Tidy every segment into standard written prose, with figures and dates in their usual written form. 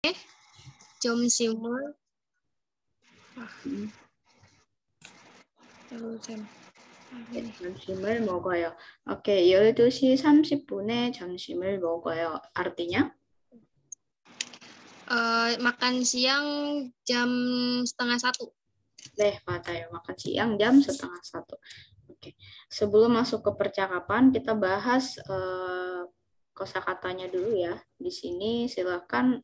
점심을 점심을 먹어요. Oke, 12시 30분에 점심을 먹어요. Artinya? makan siang jam 12:30. Deh, 맞아요. Makan siang jam 12:30. Oke. Sebelum masuk ke percakapan, kita bahas kosakatanya dulu ya. Di sini silakan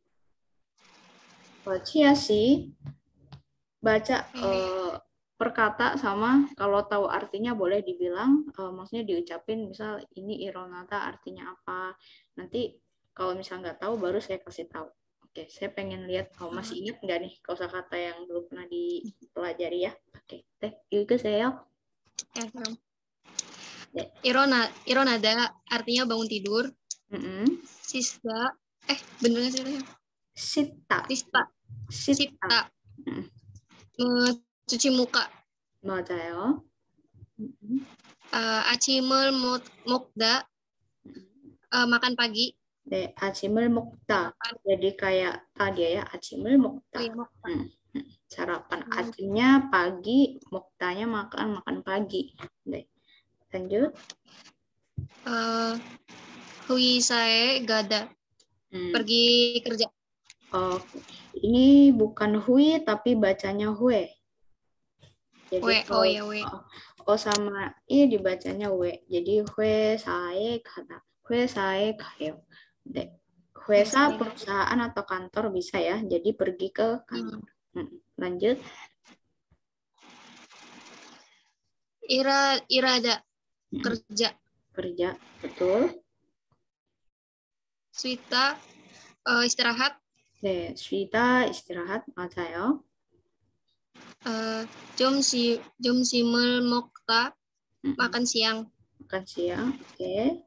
Cia sih baca per kata sama kalau tahu artinya boleh dibilang, maksudnya diucapin misal ini ironata artinya apa. Nanti kalau misal nggak tahu baru saya kasih tahu. Oke, saya pengen lihat masih ingat nggak nih kosakata yang dulu pernah dipelajari ya. Oke, teh itu saya. Ironada artinya bangun tidur. Sista, bener nggak sih? Sita. Cuci muka. 맞아요. 아침을 먹다. Makan pagi. 네, 아침을 먹다. Jadi kayak tadi ya, 아침을 먹다. Sarapan. Atimnya pagi, moktanya makan pagi. Deh. Lanjut. Huisae gada. Pergi kerja. Oh, ini bukan hui tapi bacanya hue. Jadi we. O sama i dibacanya we. Jadi hue sae kata. Hue sae kayo. Deh. Huesa perusahaan atau kantor bisa ya. Jadi pergi ke kantor. Lanjut. Irada kerja. Kerja, betul. Swita istirahat. 네, 쉬다 istirahat 맞아요. 점심을 먹다 makan siang. Makan siang, oke.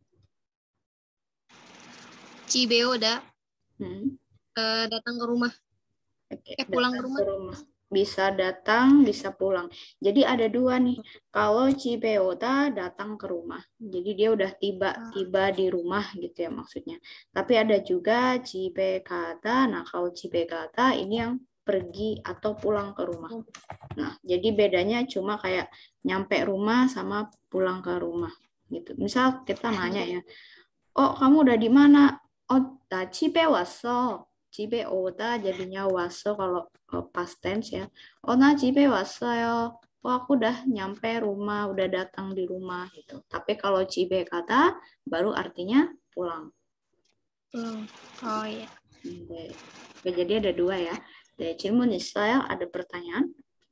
Cibeoda datang ke rumah. Pulang ke rumah. Bisa datang, bisa pulang. Jadi ada dua nih. Kalau Cibeoda datang ke rumah. Jadi dia udah tiba di rumah gitu ya maksudnya. Tapi ada juga Cibekata. Nah, kalau Cibekata ini yang pergi atau pulang ke rumah. Nah, jadi bedanya cuma kayak nyampe rumah sama pulang ke rumah gitu. Misal kita nanya ya, "Oh, kamu udah di mana?" "Oh, 나 집에 왔어." 집에 오다 jadinya 왔어 kalau past tense ya. "Oh, 나 집에 왔어요." "Oh, aku udah nyampe rumah, udah datang di rumah gitu. Tapi kalau 집에 가다 baru artinya pulang. Oh iya. Oke, jadi ada dua ya. 질문 있어요? Ada pertanyaan?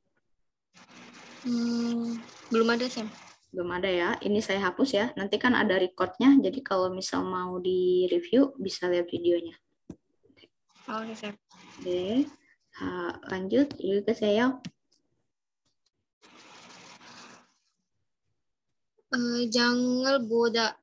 Belum ada, Sam. Belum ada ya. Ini saya hapus ya. Nanti kan ada recordnya. Jadi kalau misal mau di-review, bisa lihat videonya. Oke, Sam. Oke. Lanjut. Yuk ke saya. Jangan boda.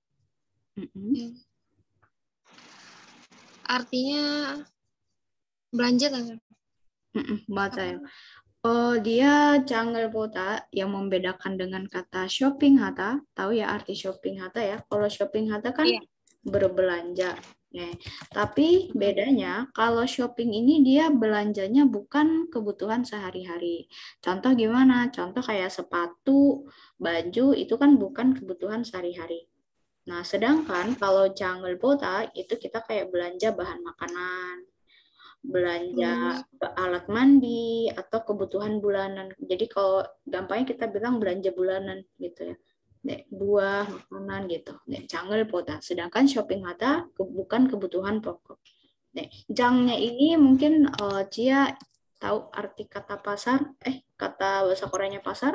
Artinya belanja kan? 맞아요. Dia jangel보다 yang membedakan dengan kata shopping hatta. Tahu ya arti shopping hatta ya? Kalau shopping hatta kan berbelanja. Tapi bedanya kalau shopping ini dia belanjanya bukan kebutuhan sehari-hari. Contoh gimana? Contoh kayak sepatu, baju itu kan bukan kebutuhan sehari-hari. Nah, sedangkan kalau jangel보다 itu kita kayak belanja bahan makanan, belanja alat mandi atau kebutuhan bulanan. Jadi kalau gampangnya kita bilang belanja bulanan gitu ya. Buah, makanan gitu. jangel보다. Sedangkan shopping hatta bukan kebutuhan pokok. Jangnya ini mungkin Cia tahu arti kata pasar? Kata bahasa Koreanya pasar?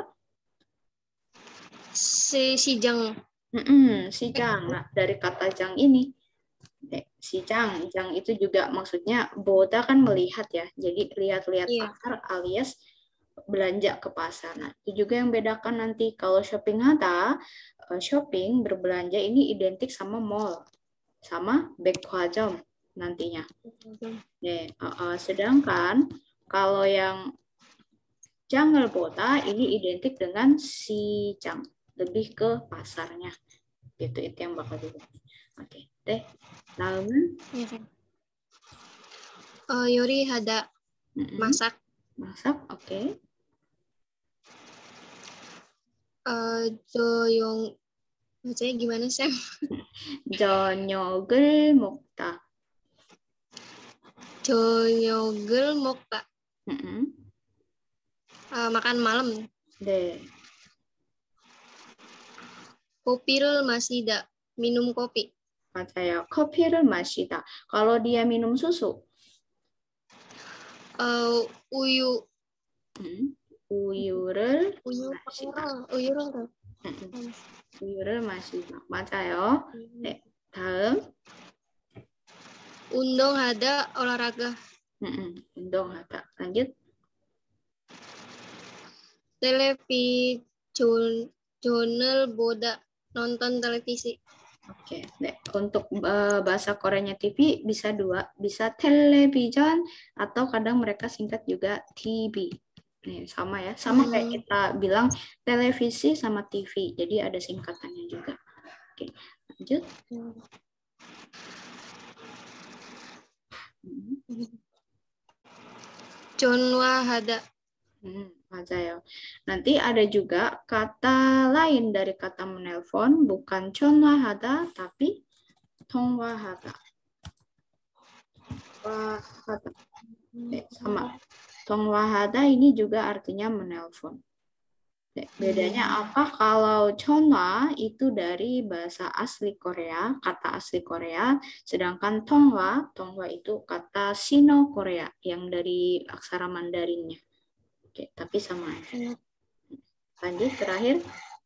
Sijang. Sijang. Nah, dari kata jang ini. Sijang itu juga maksudnya boda kan melihat ya. Jadi lihat-lihat pasar alias belanja ke pasar. Nah, itu juga yang bedakan nanti kalau shopping hatta, shopping berbelanja ini identik sama mall, sama 백화점 nantinya. Sedangkan kalau yang jangel보다 ini identik dengan sijang, lebih ke pasarnya. Itu yang bakal dibahas. Oke, dalam은 요리 하다. masak. Masak, oke. 조용 bacanya gimana Sam? 저녁을 먹다. 저녁을 먹다. Makan malam. 네. Kopi를 마시다. minum kopi. 맞아요. 커피를 마시다. kalau dia minum susu. 우유. 우유를 마시다. 우유를 마시다. 맞아요. 네, 다음. 운동하다, olahraga. 운동하다. lanjut. Televisional boda, nonton televisi. Oke, 네. Untuk bahasa Koreanya TV bisa dua, bisa television atau kadang mereka singkat juga TV. Nih, sama ya, sama kayak kita bilang televisi sama TV, jadi ada singkatannya juga. Oke, lanjut. 전화하다. 맞아요. Nanti ada juga kata lain dari kata menelpon, bukan 전화하다, tapi 통화하다. 통화하다. Sama. 통화하다 ini juga artinya menelpon. Bedanya apa? Kalau 전화 itu dari bahasa asli Korea, kata asli Korea, sedangkan 통화 itu kata Sino Korea yang dari aksara Mandarinnya. Oke, tapi sama aja. Lanjut terakhir.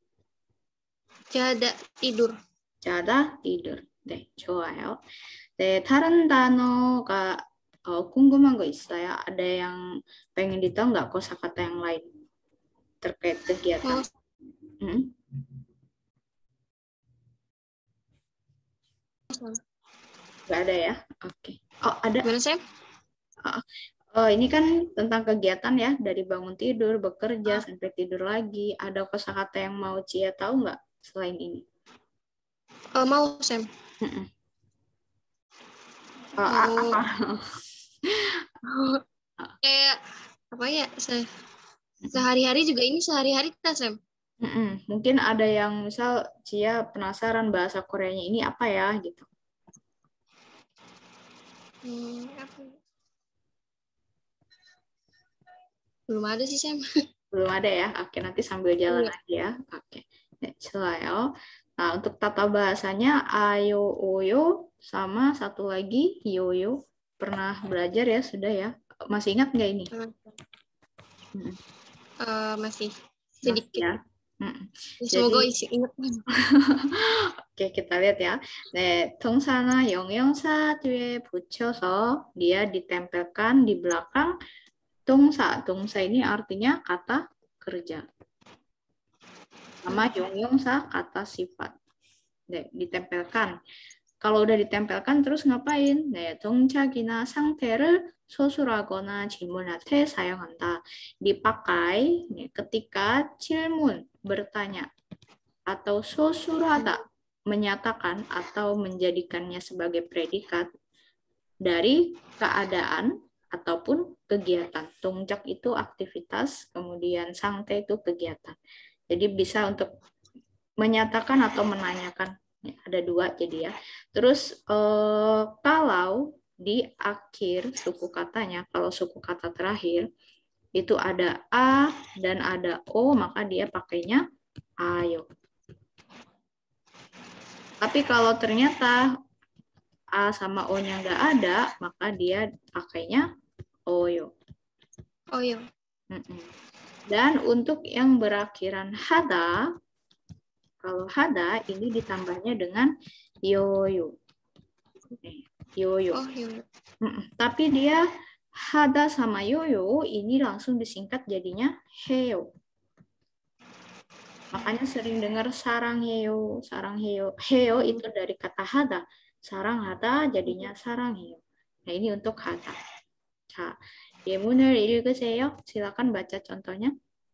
자다, tidur. 자다, tidur. 네, 좋아요. 네, 다른 단어가 궁금한 거 있어요? Ada yang pengen ditahu nggak kosakata yang lain terkait kegiatan? Nggak ada ya? Oke. Oh, ada. Gimana, Sam? Ini kan tentang kegiatan ya, dari bangun tidur, bekerja, sampai tidur lagi. Ada kosakata yang mau Cia tahu nggak selain ini? Mau, Sam. Apa? Apa ya? Sehari-hari juga ini sehari-hari kita, Sam. Mungkin ada yang misal Cia penasaran bahasa Koreanya ini apa ya gitu. Belum ada sih, Sam. Belum ada ya? Oke, nanti sambil jalan lagi ya. Oke. Selayo. Nah, untuk tata bahasanya ayo, oyo, sama satu lagi yoyo. Pernah belajar ya? Sudah ya? Masih ingat nggak ini? Masih sedikit. Ya. Semoga ingat. Oke, kita lihat ya. 네, 동사나 영영사 뒤에 붙여서 dia ditempelkan di belakang 동사. 동사 ini artinya kata kerja. Sama 영영사 kata sifat. ditempelkan. Kalau udah ditempelkan terus ngapain? 동작이나 상태를 소술하거나 질문할 때 사용한다. Dipakai ketika 질문, bertanya, atau 소술하다, menyatakan atau menjadikannya sebagai predikat dari keadaan ataupun kegiatan. 동작 itu aktivitas, kemudian 상태 itu kegiatan. Jadi bisa untuk menyatakan atau menanyakan. Ada dua jadi ya. Terus kalau di akhir suku katanya, kalau suku kata terakhir itu ada a dan ada o, maka dia pakainya ayo. Tapi kalau ternyata a sama o-nya nggak ada, maka dia pakainya oyo. Oyo. Dan untuk yang berakhiran hada, kalau hada ini ditambahnya dengan yoyo. Yoyo. Oh, yoyo. Tapi dia hada sama yoyo ini langsung disingkat jadinya heyo. Makanya sering dengar sarang heyo, sarang heyo. Heyo itu dari kata hada. Sarang hada jadinya sarang heyo. Nah, ini untuk hada. 자, 예문을 읽으세요. silakan baca contohnya.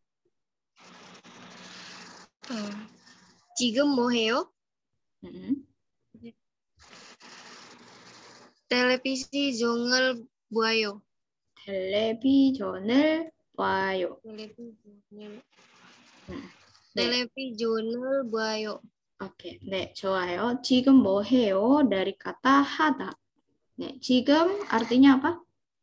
지금 뭐 해요? 텔레비전을 buayo. 텔레비전을 봐요. 텔레비전을 네, 텔레비전을 buayo. 오케이. 네, 좋아요. 지금 뭐 해요? dari kata 하다. 네, 지금 artinya apa?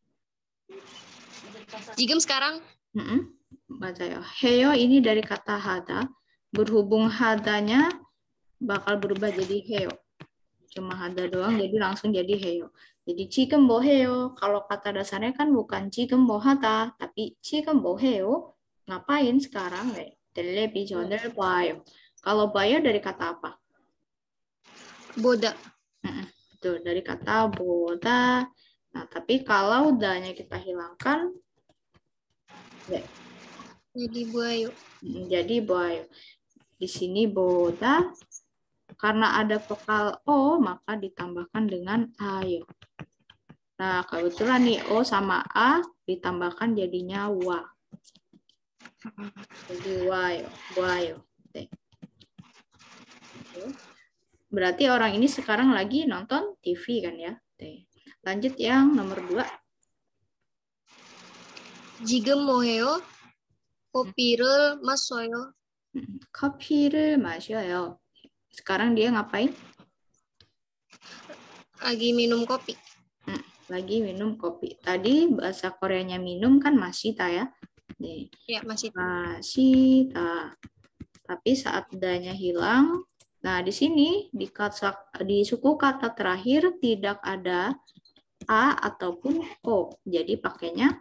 Jigem sekarang. 맞아요. 해요 ini dari kata 하다. Berhubung hadanya bakal berubah jadi 해요. Cuma hada doang, jadi langsung jadi 해요. Jadi 지금 뭐 해요? Kalau kata dasarnya kan bukan 지금 뭐 하다, tapi 지금 뭐 해요? Ngapain sekarang? 텔레비전을 봐요. Kalau 봐요 dari kata apa? Boda. Betul, dari kata boda. Nah, tapi kalau danya kita hilangkan, Jadi buayo. jadi boy. Di sini boda, karena ada vokal O, maka ditambahkan dengan ayo. Nah, kebetulan nih O sama A ditambahkan jadinya wa. Jadi wayo, wayo. Berarti orang ini sekarang lagi nonton TV kan ya? Lanjut yang nomor 2. Jigem moheo kopi를 마셔요. 커피를 마셔요. Sekarang dia ngapain? Lagi minum kopi. Lagi minum kopi. Tadi bahasa Koreanya minum kan masita ya? Nih. Ya, masih. Masita. Tapi saat danya hilang, nah di sini di suku kata terakhir tidak ada A ataupun O. Jadi pakainya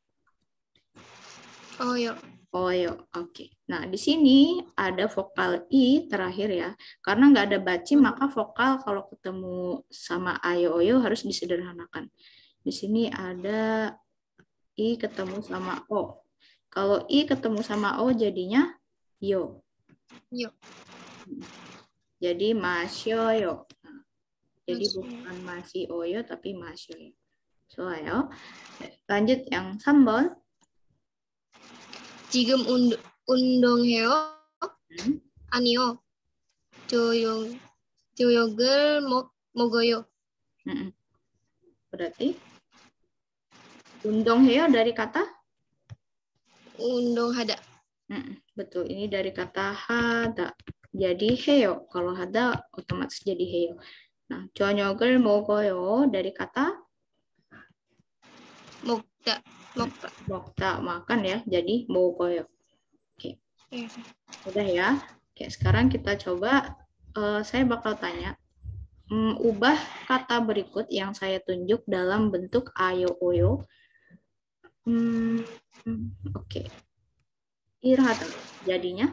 Oyo. Oyo. Oke. Nah, di sini ada vokal I terakhir ya. Karena nggak ada bacim, maka vokal kalau ketemu sama ayo oyo harus disederhanakan. Di sini ada I ketemu sama O. Kalau I ketemu sama O jadinya yo. Yo. Jadi masyoyo. Nah, jadi bukan masih oyo tapi masyoyo. 좋아요. lanjut yang 3번. 지금 운동해요? 아니요. 저녁을 먹어요. Berarti 운동해요 dari kata? 운동하다. Betul, ini dari kata hada. Jadi heyo. Kalau hada otomatis jadi heyo. Nah, 저녁을 먹어요 dari kata? 먹다. 먹다, makan ya. Jadi 먹어요. Oke. Udah ya. Oke, sekarang kita coba. Saya bakal tanya. Ubah kata berikut yang saya tunjuk dalam bentuk ayo oyo. Oke. Irhata. Jadinya?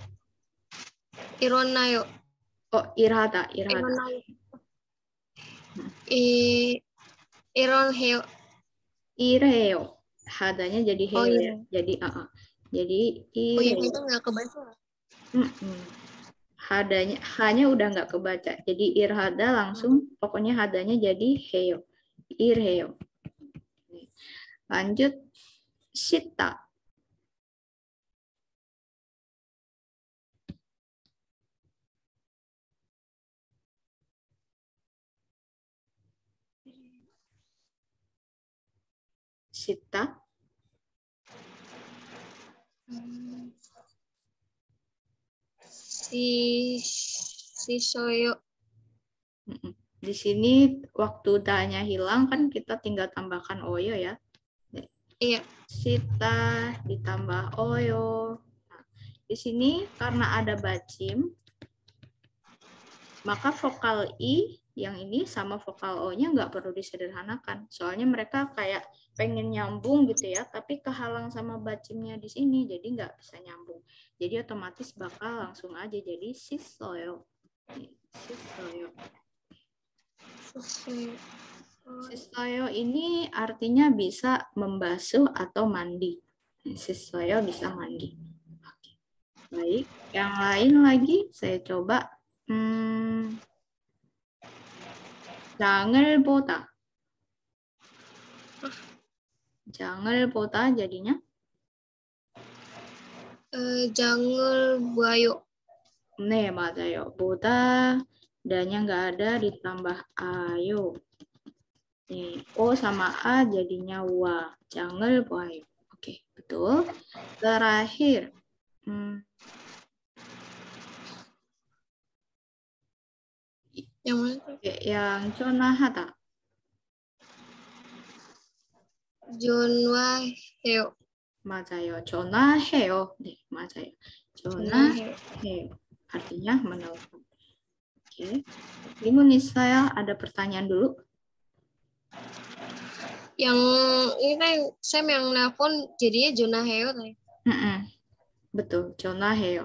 일어나요. Irhata. 일어나요. 일어나요. Ireo. Hadanya jadi heo ya. Jadi Jadi ireo. Oh iya, itu nggak kebaca. Hadanya hanya udah nggak kebaca. Jadi irhada langsung pokoknya hadanya jadi heo. Irheo. Lanjut sita. Sita. Si soyo. Di sini waktu danya hilang kan kita tinggal tambahkan oyo ya. Iya. Sita ditambah oyo. Nah, di sini karena ada bacim, maka vokal I yang ini sama vokal O-nya nggak perlu disederhanakan. Soalnya mereka kayak pengen nyambung gitu ya, tapi kehalang sama bacimnya di sini, jadi nggak bisa nyambung. Jadi otomatis bakal langsung aja jadi sisoyo. Sisoyo. Sisoyo ini artinya bisa membasuh atau mandi. Sisoyo bisa mandi. Oke. Baik, yang lain lagi saya coba. 장을 보다. 장을 보다 jadinya? 장을 봐요. 네, 맞아요. 보다 dannya nggak ada ditambah ayo. nih, O sama A jadinya wa. 장을 봐요. Oke, betul. Terakhir. Yang mana tuh? Yang 전화하다. Junwa Heo. 맞아요. 전화해요. 네, 맞아요. Junwa 전화해요. Artinya menelpon. Oke. Limun saya ada pertanyaan dulu. Yang ini kan Sam yang nelpon jadinya Juna Heo tadi. Betul, 전화해요.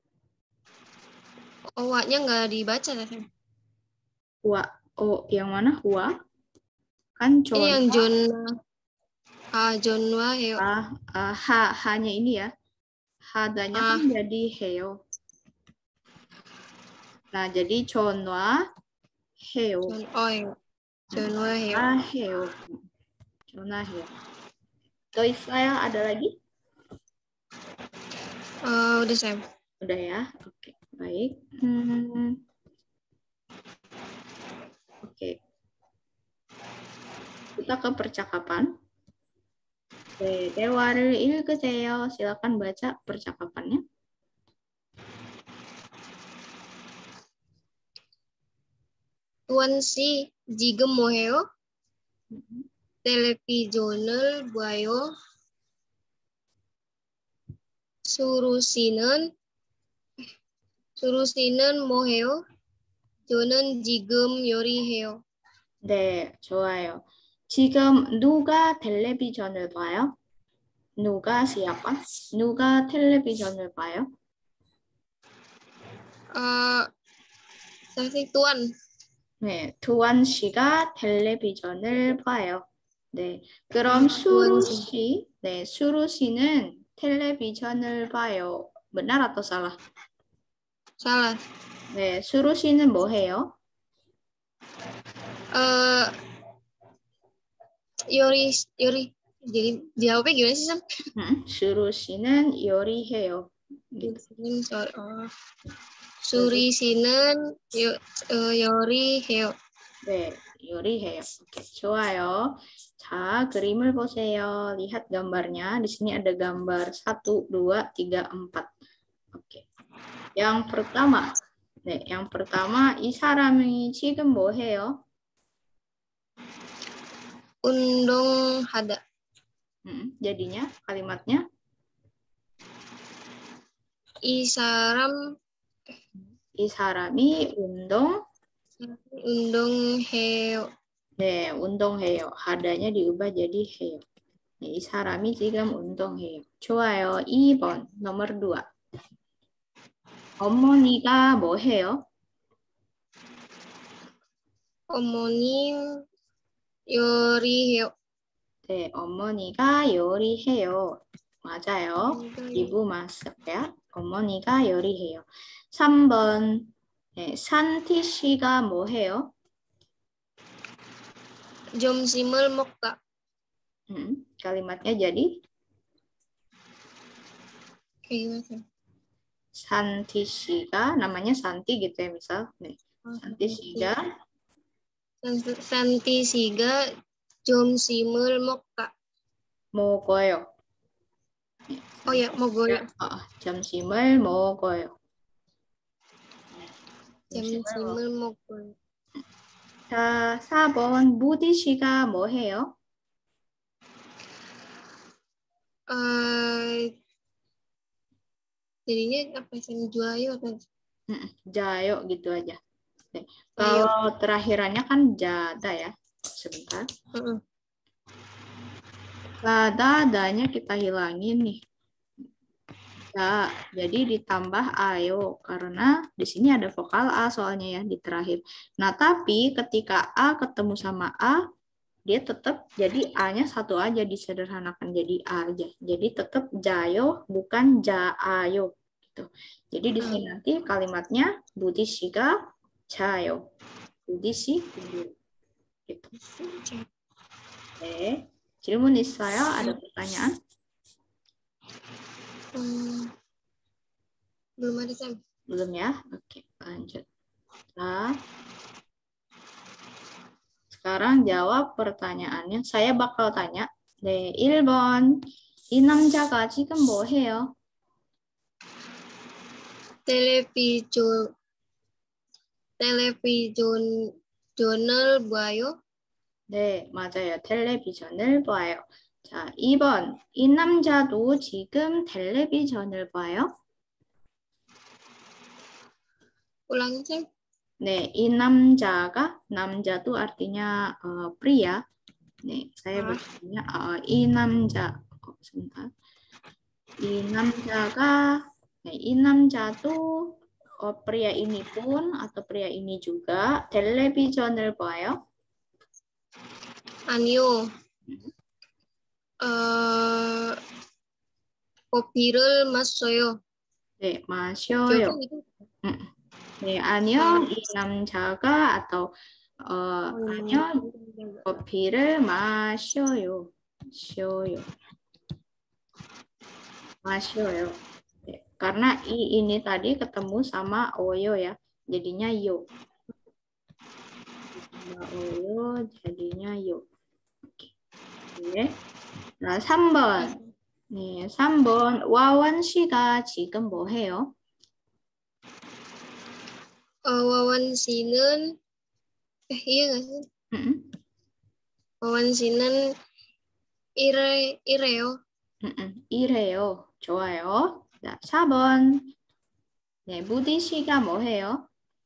Owaknya nggak dibaca ya Sam? Wa, oh, yang mana? Wa? Kan Ini yang Jona. Junwa Heo. Hanya ini ya. Hadanya kan jadi 해요. Nah, jadi 전화해요. Junwa Heo. 전화해요. 전화해요. 또 있어요? Ada lagi? Udah Sam. Udah ya? Oke, baik. Oke. Kita ke percakapan. 대화를 읽으세요. Silakan baca percakapannya. Tuan si 지금 뭐해요? 텔레비전을 봐요. 수루씨는 뭐해요? 저는 지금 요리해요. 네, 좋아요. 지금 누가 텔레비전을 봐요? 누가 siapa? 누가 텔레비전을 봐요? Tuan. 네, 두한 씨가 텔레비전을 봐요. 네, 그럼 수루 씨, 네, 수루 씨는 텔레비전을 봐요. benar atau salah? Salah. 네, 수루 씨는 뭐 해요? Yori. Jadi jawabnya gimana sih, Sam? 수루 씨는 요리해요. gitu. Suri Sinen Yori Heo. 네, 요리해요. 오케이, 좋아요. 자, 그림을 보세요. Lihat gambarnya. Di sini ada gambar 1, 2, 3, 4. Oke. yang pertama, 이 사람이 지금 뭐 해요? 운동하다. jadinya kalimatnya? 이 사람이 운동해요. 네, 운동해요. 하다nya diubah jadi 해요. 이 사람이 지금 운동해요. 좋아요. 2번, nomor 2. 어머니가 뭐 해요? 어머님 요리해요. 네, 어머니가 요리해요. 맞아요. 이부 masak ya. 어머니가 요리해요. 3번. 네, 산티 씨가 뭐 해요? 점심을 먹다. kalimatnya jadi? Kayak Santi 씨가 namanya Santi gitu ya misal. 네. Santi 씨가 점심을 먹다. 먹어요. 먹어요. 점심을 먹어요. 점심을 먹어요. 자, 4번 무디 씨가 뭐 해요? Jadinya apa sih juayo kan? Jayo gitu aja. Nih, kalau terakhirannya kan jada ya. Sebentar. Dadanya kita hilangin nih. Ya, jadi ditambah ayo karena di sini ada vokal A soalnya ya di terakhir. Nah, tapi ketika A ketemu sama A, dia tetap jadi A-nya satu aja disederhanakan jadi A aja. Jadi tetap jayo bukan jaayo gitu. Jadi di sini nanti kalimatnya Budi Shiga jayo. Budi shi gitu. Oke. 질문 있어요? Ada pertanyaan? Belum ada, Sam. Belum ya? Oke, lanjut. Nah, sekarang jawab pertanyaannya. Saya bakal tanya. 네, 1번. 이 남자가 지금 뭐 해요? 텔레비전 텔레비전을 봐요. 네, 맞아요. 텔레비전을 봐요. 자, 2번. 이 남자도 지금 텔레비전을 봐요? Ulangi, Sam. 네, 이 남자가, 남자도 artinya pria. 네, saya bertanya, 이 남자, sebentar. 이 남자가, 네, 이 남자도 pria ini pun atau pria ini juga 텔레비전을 봐요? 아니요. 커피를 마셔요. 네, 마셔요. Jawabnya itu. 네, 아니요. 이 남자가 atau 아니요. 커피를 마셔요. 마셔요. 네, karena i ini tadi ketemu sama oyo ya. Jadinya yo. Sama oyo jadinya yo. Oke. 네. Nah, 3번. 네, 3번. 와원 씨가 지금 뭐 해요? Wawan Sinan. Iya nggak sih? Wawan Sinan Ireo. 이래요. 좋아요. 자, 4번. 네, 무디 씨가 뭐 해요?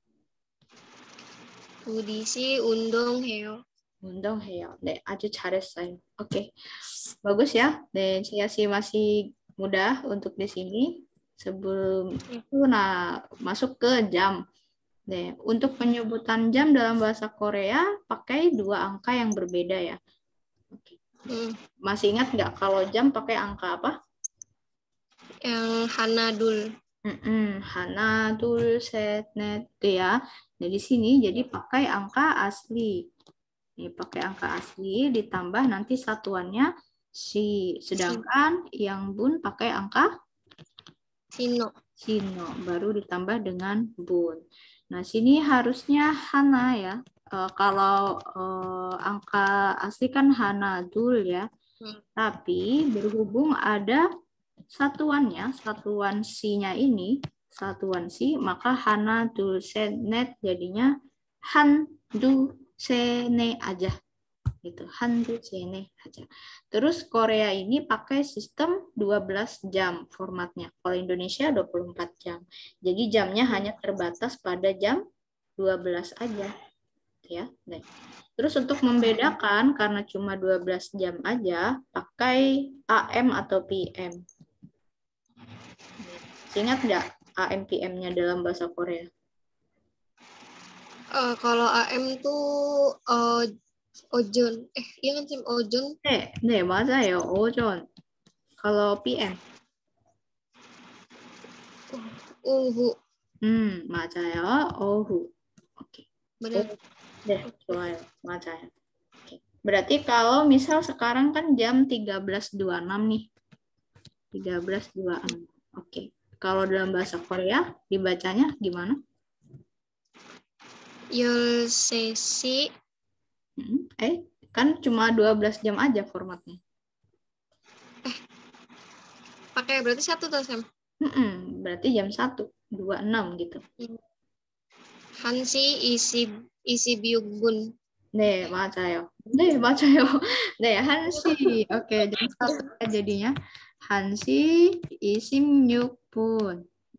Budi si 운동해요. 운동해요. 네, 아주 잘했어요. 오케이. 바gus ya. 네, saya sih masih mudah untuk di sini. Sebelum itu masuk ke jam. 네, untuk penyebutan jam dalam bahasa Korea pakai 2 angka yang berbeda ya. Oke. Masih ingat nggak kalau jam pakai angka apa? Yang Hanadul. Hana, dul, set, net, ya. Nah, di sini jadi pakai angka asli. Ini pakai angka asli ditambah nanti satuannya si. Sedangkan yang bun pakai angka Sino. Baru ditambah dengan bun. Nah, sini harusnya hana ya. Kalau angka asli kan hana dul ya. Tapi berhubung ada satuannya, satuan si-nya ini, satuan si, maka hana dul senet jadinya han du sene aja. Gitu, han du sene aja. Terus Korea ini pakai sistem 12 jam formatnya. Kalau Indonesia 24 jam. Jadi jamnya hanya terbatas pada jam 12 aja. Ya, nih. Terus untuk membedakan karena cuma 12 jam aja, pakai AM atau PM. Ingat nggak AM PM-nya dalam bahasa Korea? Kalau AM tuh ojon. Iya kan Sim ojon? 네, 맞아요. 오전. kalau PM? Uhu. 맞아요. 오후. Oke. Benar. Deh, 좋아요. 맞아요. Oke. Berarti kalau misal sekarang kan jam 13.26 nih. 13.26. Oke. Kalau dalam bahasa Korea dibacanya gimana? Yolsesi. Kan cuma 12 jam aja formatnya. Pakai berarti 1 tuh, Sam? Berarti jam 1.26 gitu. Hansi isi biugbun. 네, 맞아요. 네, 맞아요. 네, 1시. 오케이, jam 1 jadinya 1시 26분.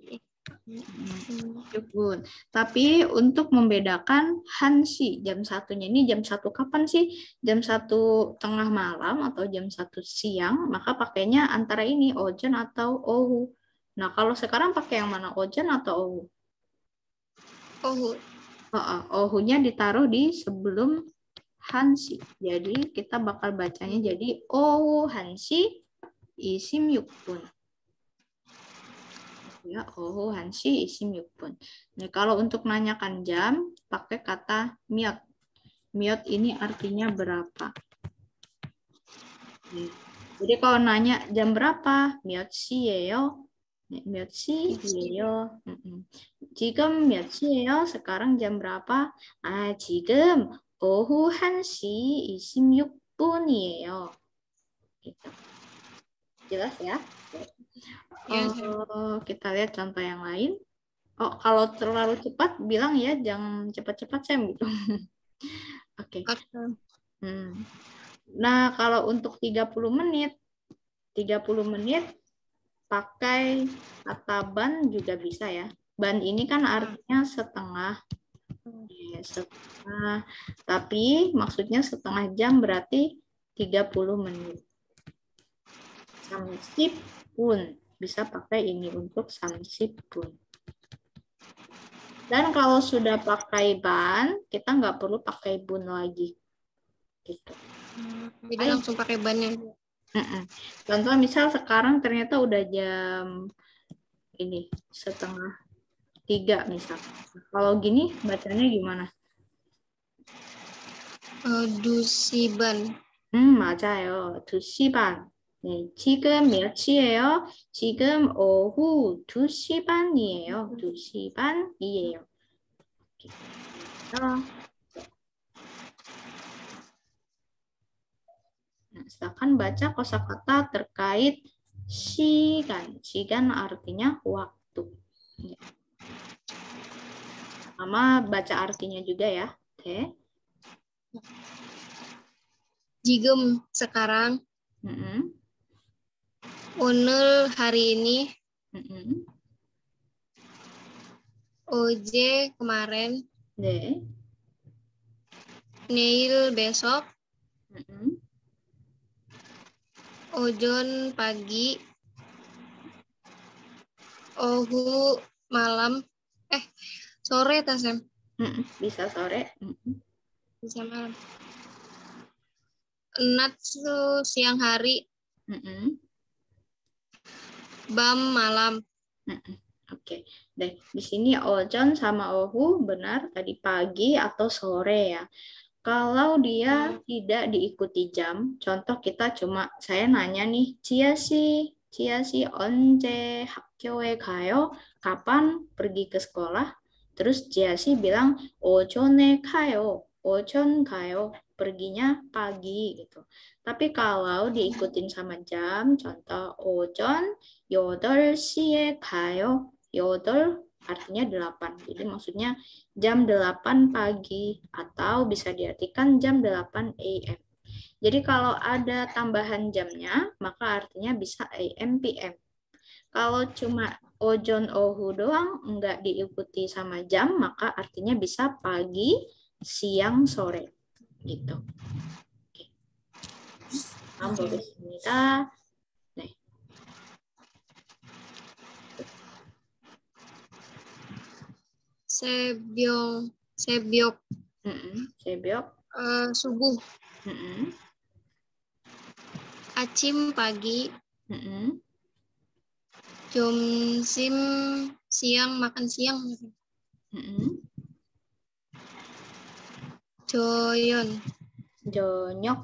Tapi untuk membedakan hansi jam 1-nya ini jam 1 kapan sih? Jam 1 tengah malam atau jam 1 siang, maka pakainya antara ini ojen atau ohu. Nah, kalau sekarang pakai yang mana? Ojen atau ohu? Ohu. Ohunya ditaruh di sebelum hansi. Jadi kita bakal bacanya jadi ohu hansi 26분. Ya, ohu hansi 26분. Nah, kalau untuk nanyakan jam, pakai kata miot. Miot ini artinya berapa. Jadi kalau nanya jam berapa, miot si예요. miot si예요. 지금 몇 시예요? Sekarang jam berapa? 지금 오후 1시 26분이에요. Gitu. Jelas ya? Ya. Kita lihat contoh yang lain. Oh, kalau terlalu cepat bilang ya, jangan cepat-cepat Sam gitu. Oke. Oke. Nah, kalau untuk 30 menit pakai kata ban juga bisa ya. Ban ini kan artinya setengah. Ya, setengah. Tapi maksudnya setengah jam berarti 30 menit. Samsip pun bisa pakai ini untuk samsip pun. Dan kalau sudah pakai ban, kita nggak perlu pakai bun lagi. Gitu. Jadi langsung pakai bannya. Contoh misal sekarang ternyata udah jam ini 2:30 misal. Kalau gini bacanya gimana? 두시반. 맞아요. 2시 반. 네, 지금 몇 시예요? 지금 오후 2시 반이에요. 2시 반이에요. Nah, silakan baca kosakata terkait 시간. 시간 artinya waktu. Sama baca artinya juga ya. Oke. 지금 sekarang. 오늘 hari ini. 어제 kemarin. 네. 내일 besok. 오전 pagi. 오후 malam. Sore Tasem. Bisa sore. Bisa malam. Natsu siang hari. Bam malam. Oke. Deh, di sini ojon sama ohu benar tadi pagi atau sore ya. Kalau dia tidak diikuti jam, contoh kita cuma saya nanya nih, Cia si once 학교에 가요? Kapan pergi ke sekolah? Terus Cia si bilang 오전에 가요. 오전 가요. Perginya pagi gitu. Tapi kalau diikutin sama jam, contoh 오전 8시에 가요. 8 artinya 8. Jadi maksudnya jam 8 pagi atau bisa diartikan jam 8 AM. Jadi kalau ada tambahan jamnya, maka artinya bisa AM PM. Kalau cuma ojon ohu doang enggak diikuti sama jam, maka artinya bisa pagi, siang, sore. Gitu. Oke. Boleh. 새벽. 새벽. Subuh. Acim pagi. Jomsim siang, makan siang. Joyon. Jonyok.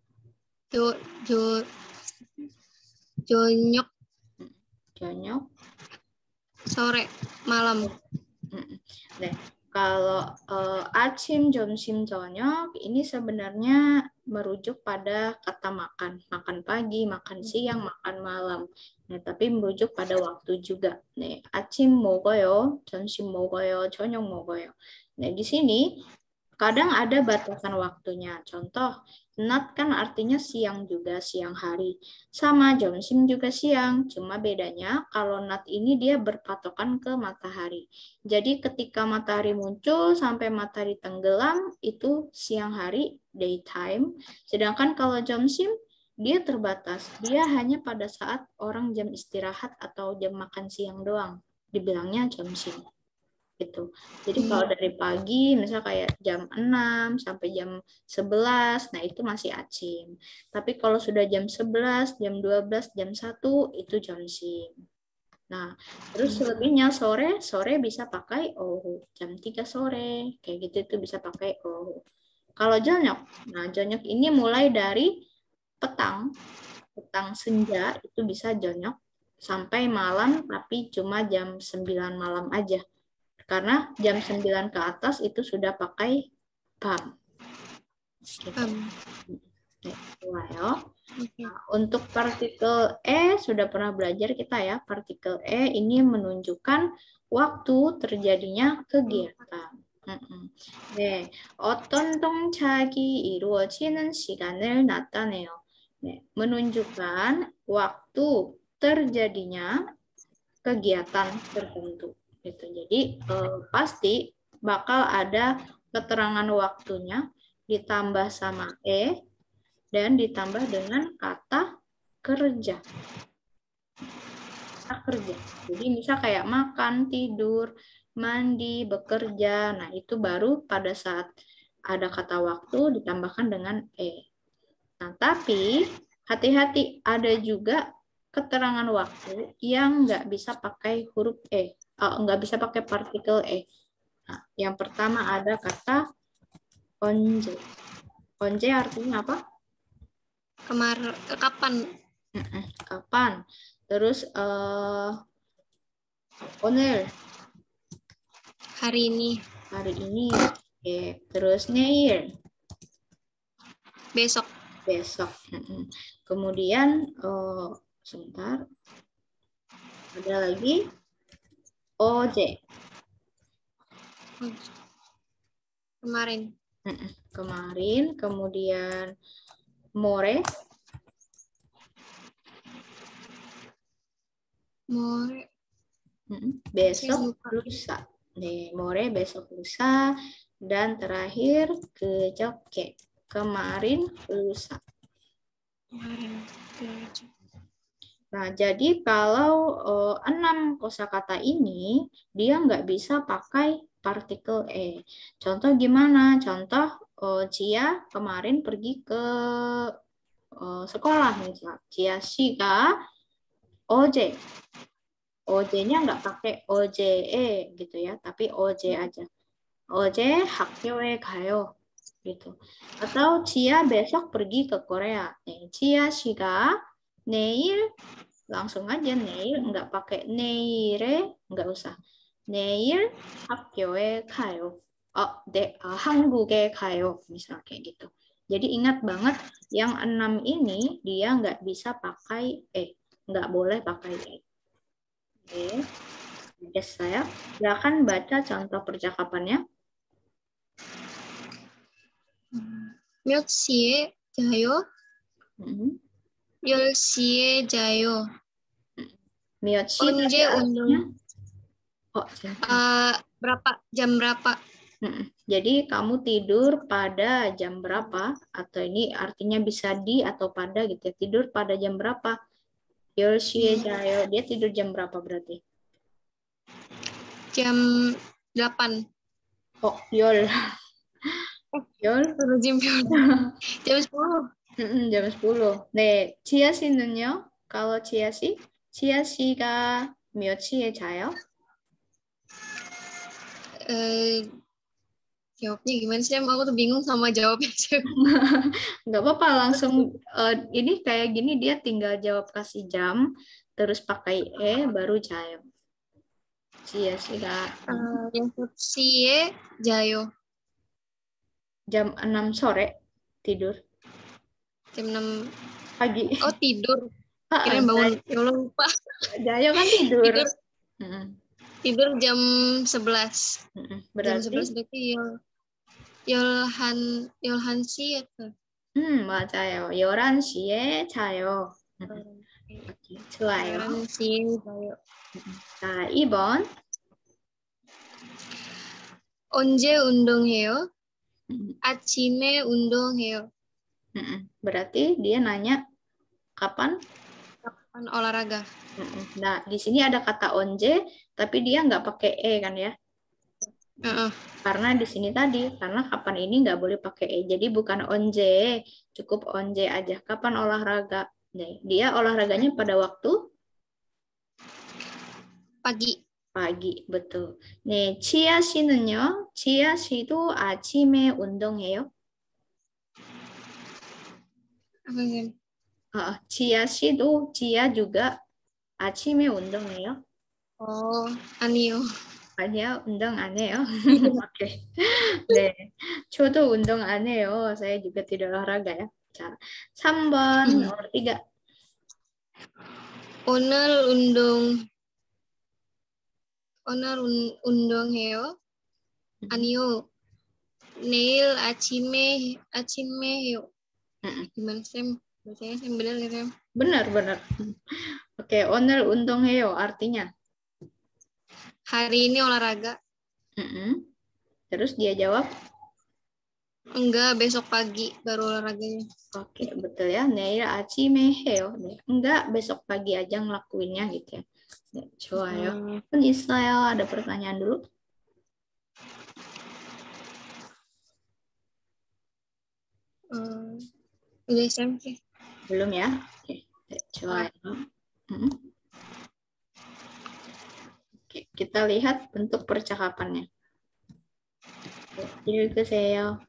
Jonyok. Jonyok. Sore, malam. Nah, kalau acim, jomsim, jonyok ini sebenarnya merujuk pada kata makan. Makan pagi, makan siang, makan malam. Nah, tapi merujuk pada waktu juga. Nih, acim 먹어요, 점심 먹어요, 저녁 먹어요. Nah, di sini kadang ada batasan waktunya. Contoh, not kan artinya siang juga, siang hari. Sama 점심 juga siang, cuma bedanya kalau not ini dia berpatokan ke matahari. Jadi ketika matahari muncul sampai matahari tenggelam, itu siang hari, daytime. Sedangkan kalau 점심, dia terbatas. Dia hanya pada saat orang jam istirahat atau jam makan siang doang. Dibilangnya 점심. Gitu. Jadi kalau dari pagi, misal kayak jam 6 sampai jam 11, nah itu masih acim. Tapi kalau sudah jam 11, jam 12, jam 1, itu jomsim. Nah, terus selebihnya sore bisa pakai ohu. Jam 3 sore, kayak gitu itu bisa pakai ohu. Kalau jonyok, nah jonyok ini mulai dari petang senja itu bisa jonyok sampai malam, tapi cuma jam 9 malam aja. Karena jam 9 ke atas itu sudah pakai bam. Gitu. Am. 네, 좋아요. Oke. Nah, untuk partikel E sudah pernah belajar kita ya. Partikel E ini menunjukkan waktu terjadinya kegiatan. 네, 어떤 동작이 이루어지는 시간을 나타내요. 네, menunjukkan waktu terjadinya kegiatan tertentu. Gitu. Jadi pasti bakal ada keterangan waktunya ditambah sama E dan ditambah dengan kata kerja. Kata kerja. Jadi misal kayak makan, tidur, mandi, bekerja. Nah, itu baru pada saat ada kata waktu ditambahkan dengan E. Nah, tapi hati-hati, ada juga keterangan waktu yang nggak bisa pakai huruf E. Nggak bisa pakai partikel E. Nah, yang pertama ada kata onje. Onje artinya apa? Kapan? Kapan? Terus oner, Hari ini. hari ini. Oke. Terus neil, Besok. besok. Kemudian sebentar. Ada lagi oje. Kemarin. Kemarin. Kemudian more. More. Besok lusa. Nih, more besok lusa. Dan terakhir kejoke. Kemarin lusa. Kemarin. Nah, jadi kalau 6 kosakata ini, dia nggak bisa pakai partikel E. Contoh gimana? Contoh, Cia kemarin pergi ke sekolah, misalnya. Cia Shika oje. OJ-nya nggak pakai OJE gitu ya, tapi OJ aja. OJ 학교에 가요. Gitu. Atau Cia besok pergi ke Korea. Nih, Cia Shika neil, langsung aja neil, nggak pakai neire, nggak usah. 내일 학교에 가요. 네, 한국에 가요. Misal kayak gitu. Jadi ingat banget yang 6 ini dia nggak bisa pakai E. Nggak boleh pakai E. Oke. Yes, saya. Silakan baca contoh percakapannya. 몇 시에 자요? Mhm. 10시에 자요. Miyoshi tadi 언제 artinya. 운동? Oh, silakan. Jam berapa? Jadi kamu tidur pada jam berapa? Atau ini artinya bisa di atau pada gitu ya. Tidur pada jam berapa? Yoshie Jayo. Dia tidur jam berapa berarti? Jam 8. Oh, Yol. Yol. Jam 10. Jam 10. 네, 지아 씨는요? Kalau Cia 씨? Cia 씨가 몇 시에 자요? Jawabnya gimana sih? Aku tuh bingung sama jawabnya. Nggak apa-apa, langsung ini kayak gini dia tinggal jawab kasih jam, terus pakai E, baru jayo. Cia 씨가 6시에 자요. jam 6 sore tidur. Jam 6 Pagi. Oh, tidur. Kirain bangun. Ya Allah, lupa. Jayo kan tidur. Tidur. Tidur jam 11. Berarti? Jam 11 berarti Yolhansi itu. 맞아요. 11시에 자요. 오케이, 좋아요. 11시에 자요. 자, 2번. 언제 운동해요? 아침에 운동해요. Berarti dia nanya kapan? Kapan olahraga? Nah, di sini ada kata onje, tapi dia nggak pakai E kan ya? Karena di sini tadi, karena kapan ini nggak boleh pakai E. Jadi bukan onje, cukup onje aja. Kapan olahraga? Dia olahraganya pada waktu? Pagi. Pagi, betul. 네, 치아 씨는요? 치아 씨도 아침에 운동해요? Apa sih? 치아 씨도, 치아 juga 아침에 운동해요? Oh, Anio. 아니요, 운동 안 해요. 오케이. 네. 저도 운동 안 해요. saya juga tidak olahraga ya. 자, 3번 nomor 3. 오늘 운동해요? 아니요. 내일 아침에 해요. Gimana Sam? Bacanya Sam benar nggak Sam? benar, benar. Oke, 오늘 운동해요 artinya. Hari ini olahraga. Terus dia jawab? Enggak, besok pagi baru olahraganya. Oke, betul ya. 내일 아침에 해요. 네. Enggak, besok pagi aja ngelakuinnya gitu ya. 네, 좋아요. pun 있어요. Ada pertanyaan dulu? Udah Sam sih. Belum ya? Oke, 네, 좋아요. Oke, kita lihat bentuk percakapannya. 읽으세요.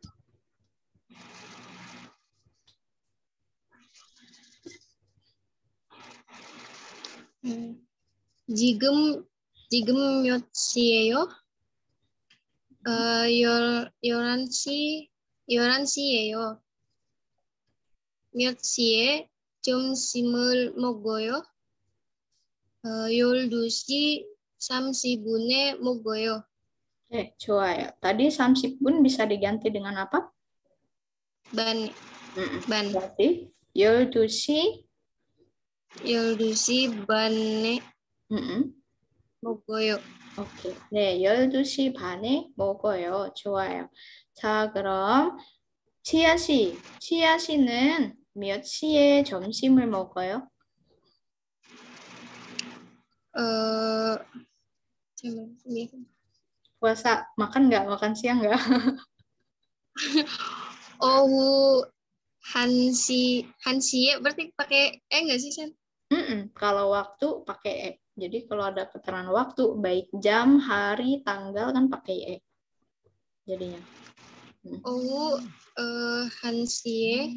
지금 몇 시예요? 11시예요. 몇 시에 점심을 먹어요? 12시 30분에 먹어요. 좋아요. Tadi 30분 bisa diganti dengan apa? Ban. Berarti 12시 반에 먹어요. 오케이. 네, 12시 반에 먹어요. 좋아요. 자, 그럼 치아 씨는 몇 시에 점심을 먹어요? Puasa, makan nggak? Makan siang nggak? 오후 1시에 berarti pakai nggak sih, Sen? Kalau waktu pakai E. Jadi kalau ada keterangan waktu, baik jam, hari, tanggal kan pakai E. Jadinya. 오후 1시에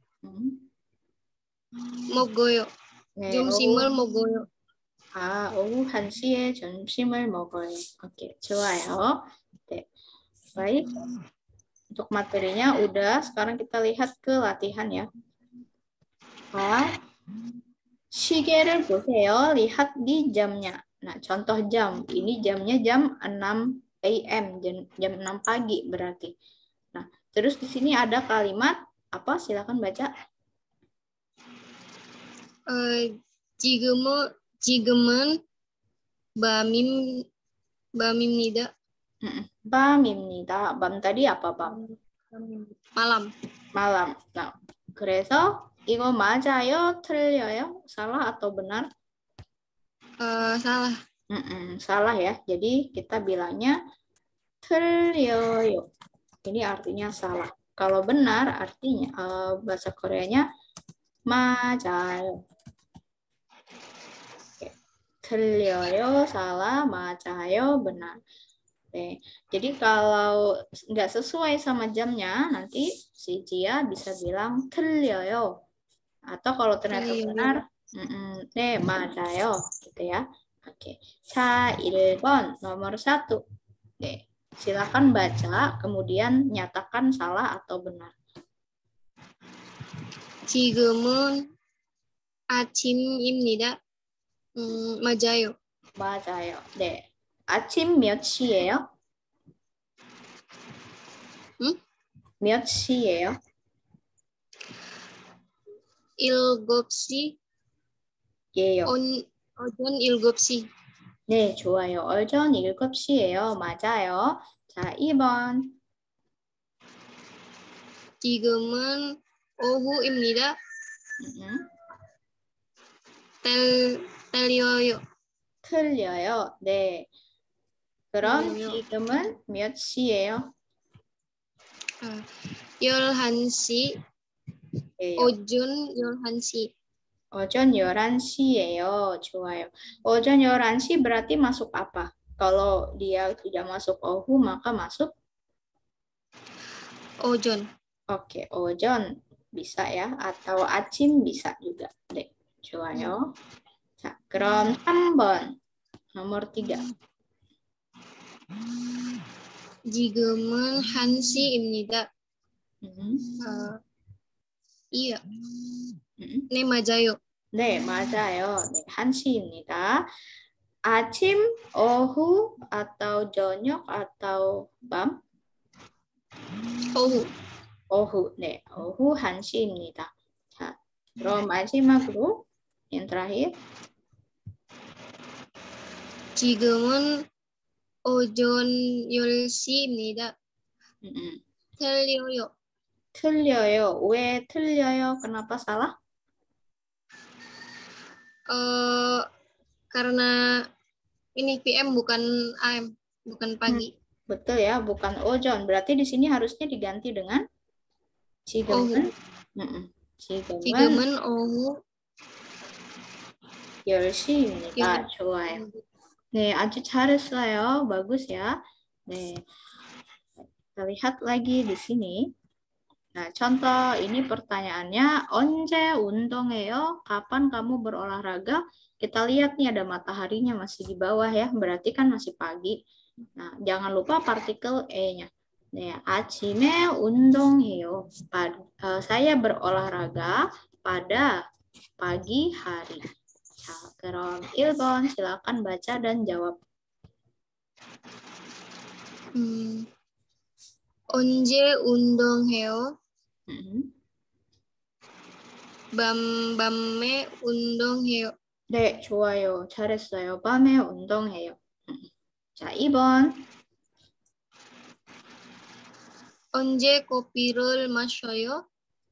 먹어요. 점심을 먹어요. 오후 1시에 점심을 먹어요. 오ke, 좋아요. 네. Baik. Untuk materinya udah, sekarang kita lihat ke latihan ya. 시계를 보세요. Lihat di jamnya. Nah, contoh jam. Ini jamnya jam 6 AM, jam 6 pagi berarti. Nah, terus di sini ada kalimat apa? Silakan baca. 지금은 밤입니다. 밤입니다. 밤 tadi apa, 밤? malam. Nah, 그래서 이거 맞아요? 틀려요? salah atau benar? 사lah. salah ya. Jadi kita bilangnya 틀려요. Ini artinya salah. Kalau benar artinya bahasa Koreanya 맞아요. 틀려요, salah, 맞아요, benar. Oke. Jadi kalau nggak sesuai sama jamnya, nanti si Jia bisa bilang 틀려요. Atau kalau ternyata benar, 네, 맞아요. Gitu ya. Oke. 자, 1번 nomor 1. Oke. Silakan baca, kemudian nyatakan salah atau benar. 지금은 아침입니다. 맞아요. 맞아요. 네. 아침 몇 시예요? 몇 시예요? 7시. 예요. 오전 7시. 네, 좋아요. 오전 7시예요. 맞아요. 자, 2번. 지금은 오후입니다. 틀려요. 틀려요. 네. 그럼 지금은 몇 시예요? 11시. 오전 11시. 오전 11시예요. 좋아요. 오전 11시 berarti masuk apa? Kalau dia tidak masuk ohu, maka masuk? 오전. Oke, 오전 bisa ya. Atau 아침 bisa juga. 네, 좋아요. 자, 그럼 3번. nomor 3. 지금은 1시입니다. iya. 네, 맞아요. 네, 맞아요. 네, 1시입니다. 아침, 오후, atau 저녁, atau 밤? 오후. 오후, 네, 오후 1시입니다. 자, 그럼 마지막으로 yang terakhir. 지금은 오전 10시입니다. 틀려요. 틀려요. 왜 틀려요? Kenapa salah? Karena ini PM bukan AM, bukan pagi. Betul ya, bukan ojon. Berarti di sini harusnya diganti dengan 지금은. 지금은 오후 10시입니다. 좋아요. 네, 아주 잘했어요. bagus ya. 네. Kita lihat lagi di sini. Nah, contoh ini pertanyaannya, 언제 운동해요? Kapan kamu berolahraga? Kita lihat nih ada mataharinya masih di bawah ya, berarti kan masih pagi. Nah, jangan lupa partikel E-nya. 네, 아침에 운동해요. Saya berolahraga pada pagi hari. 자, 그럼 1번 silakan baca dan jawab. 언제 운동해요? 밤에 운동해요. 네, 좋아요. 잘했어요. 밤에 운동해요. 자, 2번. 언제 커피를 마셔요?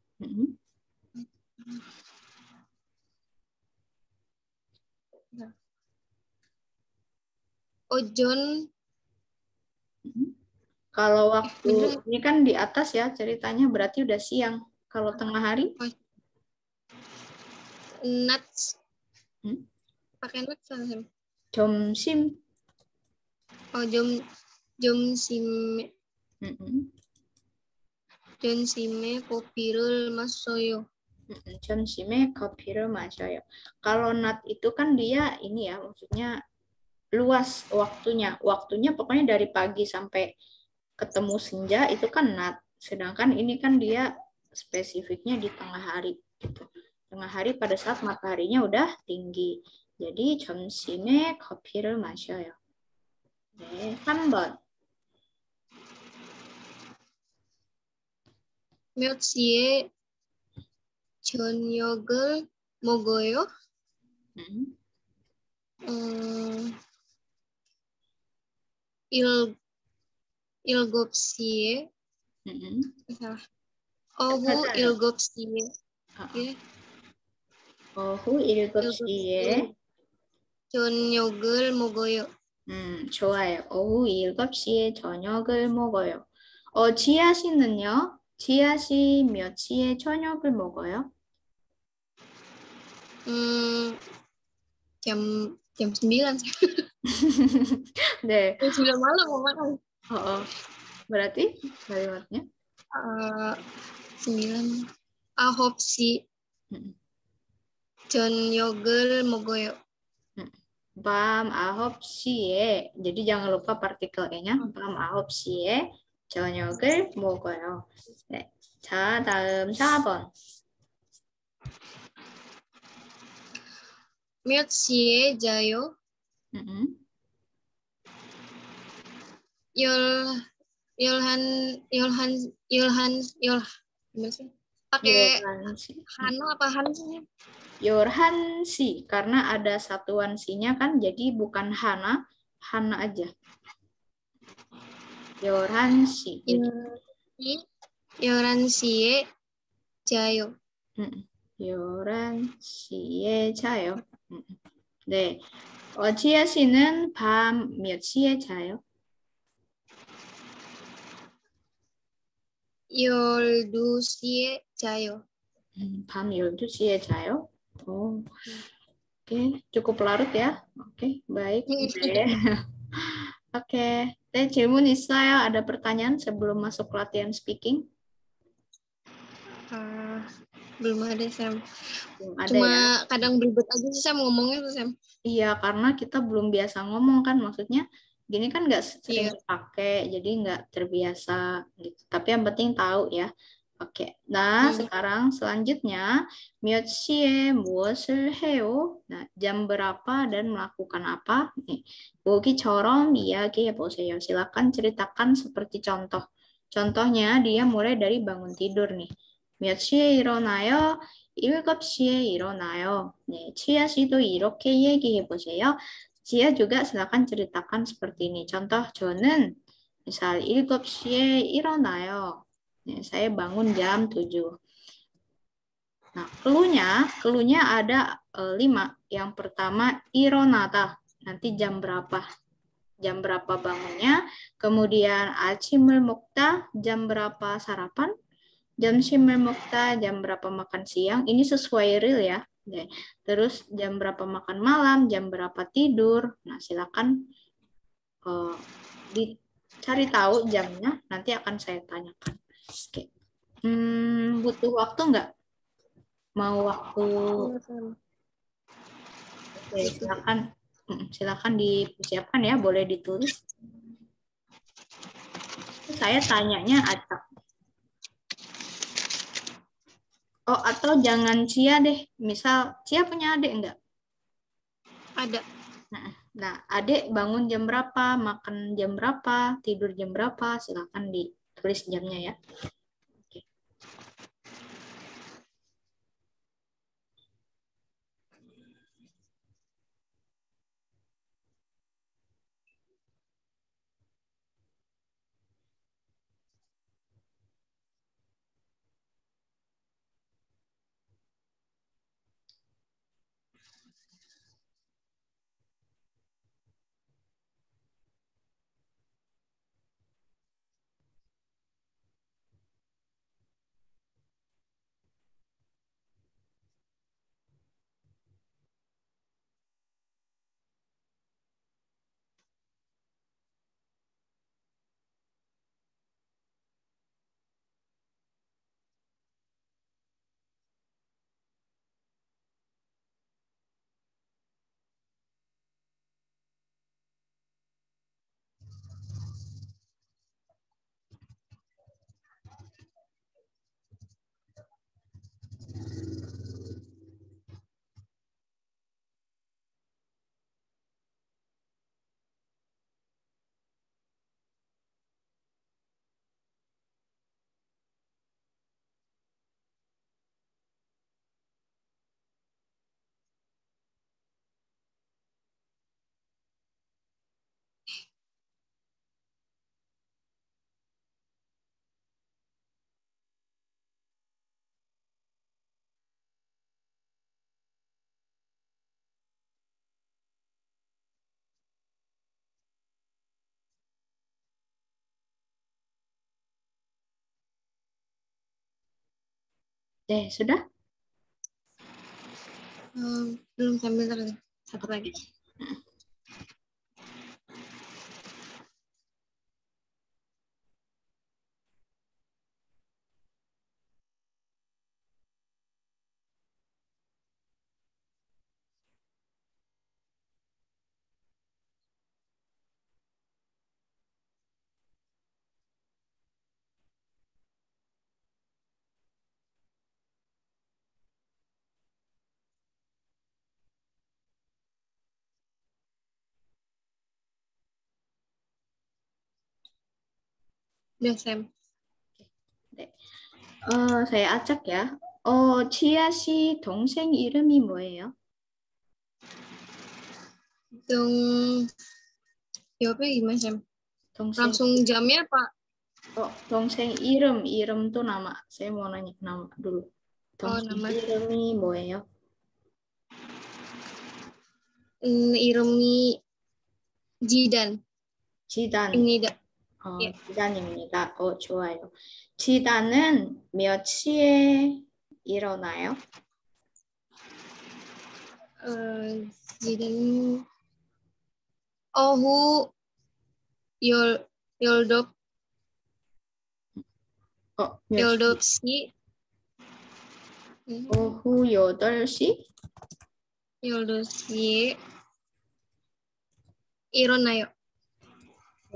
오전. Kalau waktu ini kan di atas ya ceritanya berarti udah siang. Kalau tengah hari? Nuts. Pakai nuts kan? 점심. Oh, 점심에. 점심에 커피를 마셔요. 점심에 커피를 마셔요. Kalau nat itu kan dia ini ya, maksudnya luas waktunya. Waktunya pokoknya dari pagi sampai ketemu senja itu kan nat. Sedangkan ini kan dia spesifiknya di tengah hari gitu. Tengah hari pada saat mataharinya udah tinggi. jadi 점심에 커피를 마셔요. 네, 3번. 몇 시에 저녁을 먹어요? 7시에. 사lah. 오후 7시에. 오후 7시에 저녁을 먹어요. 좋아요. 오후 7시에 저녁을 먹어요. 지아 씨는요? 지아 씨 몇 시에 저녁을 먹어요? jam 9. 네. Jam 9 malam mau makan. berarti kalimatnya? 9. 9시 저녁을 먹어요. 밤 9시에, jadi jangan lupa partikel E-nya. 밤 9시에 저녁을 먹어요. 네. 자, 다음 4번. 몇 시에 자요? 11 pakai Hano apa Hansi? 11시, karena ada satuan si-nya kan, jadi bukan Hana, Hana aja. 11시. 11시에 자요. 11시에 자요. 네. 지아 씨는 밤 몇 시에 자요? 12시에 자요. 밤 12시에 자요? Oke, cukup larut ya. Oke, baik. Oke, 질문 있어요? Ada pertanyaan sebelum masuk latihan speaking? Belum ada, Sam. Ada, cuma ya? Kadang beribet aja sih Sam ngomongnya tuh, Sam. Iya, karena kita belum biasa ngomong kan, maksudnya Gini kan nggak sering Iya. dipakai, jadi nggak terbiasa gitu. Tapi yang penting tahu ya. Oke. Nah, sekarang selanjutnya 몇 시에 무엇을 해요? Nah, jam berapa dan melakukan apa? Nih, 보기처럼 이야기해 보세요. Silakan ceritakan seperti contoh. Contohnya dia mulai dari bangun tidur nih. 몇 시에 일어나요? 7시에 일어나요. 네, 치아 씨도 이렇게 얘기해 보세요. Cia juga silakan ceritakan seperti ini. Contoh 저는 misal 7시에 일어나요. 네, saya bangun jam 7. Nah, clue-nya ada 5. Yang pertama 일어나다. Nanti jam berapa? Jam berapa bangunnya? Kemudian 아침을 먹다, jam berapa sarapan? 점심을 먹다, jam berapa makan siang? Ini sesuai real ya. Oke. Terus jam berapa makan malam, jam berapa tidur. Nah, silakan dicari tahu jamnya, nanti akan saya tanyakan. Oke. Butuh waktu nggak? Mau waktu? Oke, silakan dipersiapkan ya, boleh ditulis. Saya tanyanya acak. Oh, atau jangan Cia deh. Misal, Cia punya adik enggak? Ada. Nah, adik bangun jam berapa, makan jam berapa, tidur jam berapa, silakan ditulis jamnya ya. Oke. Sudah? Belum, sambil satu lagi. Udah, Sam. saya acak ya. 치아 씨 동생 이름이 뭐예요? Jawabnya gimana, Sam? 동생. Langsung jamnya apa? Oh, 동생 이름 tuh nama. Saya mau nanya nama dulu. 동생 nama. 이름이 뭐예요? 이름이 지단. 지단입니다. 예. 지단입니다. 좋아요. 지단은 몇 시에 일어나요? 지단 오후 12시. 12시. 오후 8시? 12시에 일어나요.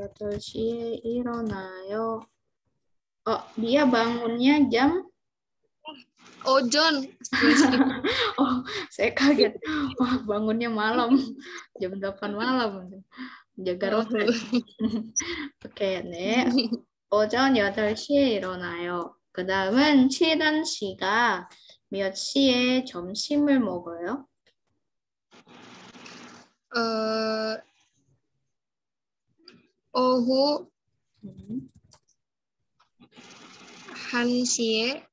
8시에 일어나요. Dia bangunnya jam. Oh, John. Oh, saya kaget. Bangunnya malam. Jam 8 malam. Jaga ronda. Oke, 네. 오전 8시에 일어나요. 그 다음은 7단 씨가 몇 시에 점심을 먹어요? 오후 음, 1시에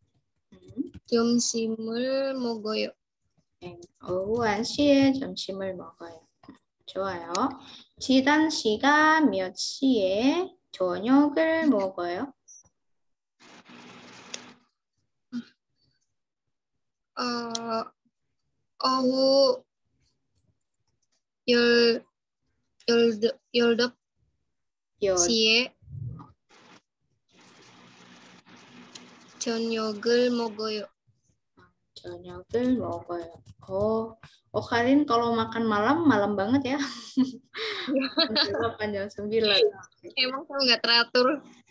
점심을 먹어요. 네, 오후 1시에 점심을 먹어요. 좋아요. 지단 씨가 몇 시에 저녁을 먹어요? 오후 12시에 저녁을 먹어요. 저녁을 먹어요. Kalian kalau makan malam banget ya. jam 9. Emang kamu nggak teratur?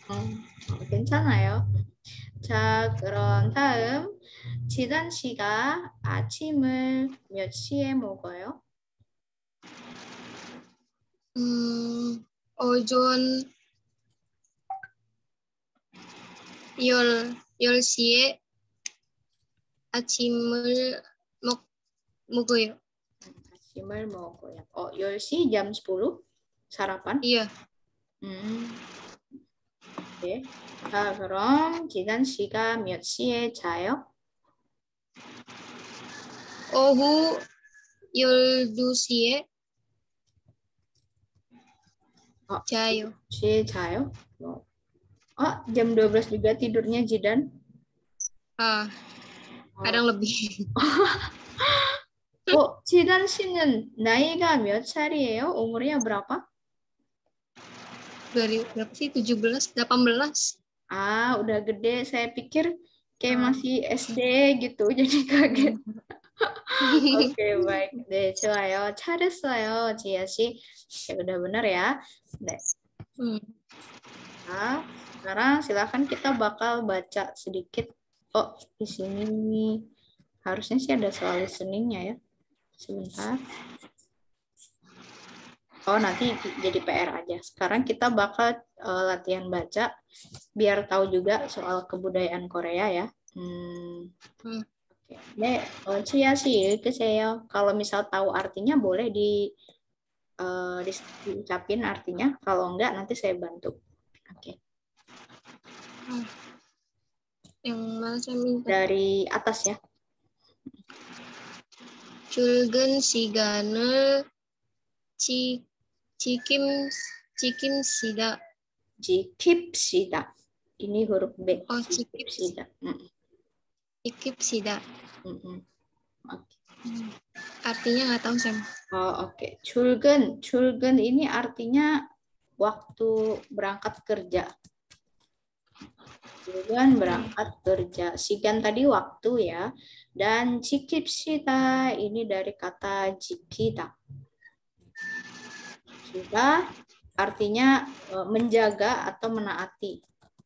괜찮아요. 자, 그럼 다음 지단 씨가 아침을 몇 시에 먹어요? 오전 10시에 아침을 먹어요. 아침을 먹어요. 10시 jam 10 sarapan? Iya. 오케이. 자, 그럼 지단 씨가 몇 시에 자요? 오후 12시에 자요. 12시에 자요? Jam 12 juga tidurnya Jidan? kadang lebih. 지단 씨는 나이가 몇 살이에요? umurnya berapa? Dari berapa sih? 17, 18. Udah gede. Saya pikir kayak masih SD gitu, jadi kaget. Oke, baik. 네, 좋아요. 잘했어요, 지아 씨. Udah benar ya. 네. Nah, sekarang silakan kita bakal baca sedikit. Di sini harusnya sih ada soal listening-nya ya. Sebentar. Nanti jadi PR aja. Sekarang kita bakal latihan baca biar tahu juga soal kebudayaan Korea ya. 네, 지아 씨 읽으세요. Kalau misal tahu artinya boleh diucapin artinya. Kalau enggak nanti saya bantu. Oke. Yang mana saya minta? Dari atas ya. 출근 시간을 지킵시다. 지킵시다. Ini huruf B. 지킵시다. 지킵시다. Artinya nggak tahu, Sam. Oke. 출근 ini artinya waktu berangkat kerja. 출근 berangkat kerja. 시간 tadi waktu ya. Dan 지킵시다 ini dari kata 지키다. Sudah artinya menjaga atau menaati.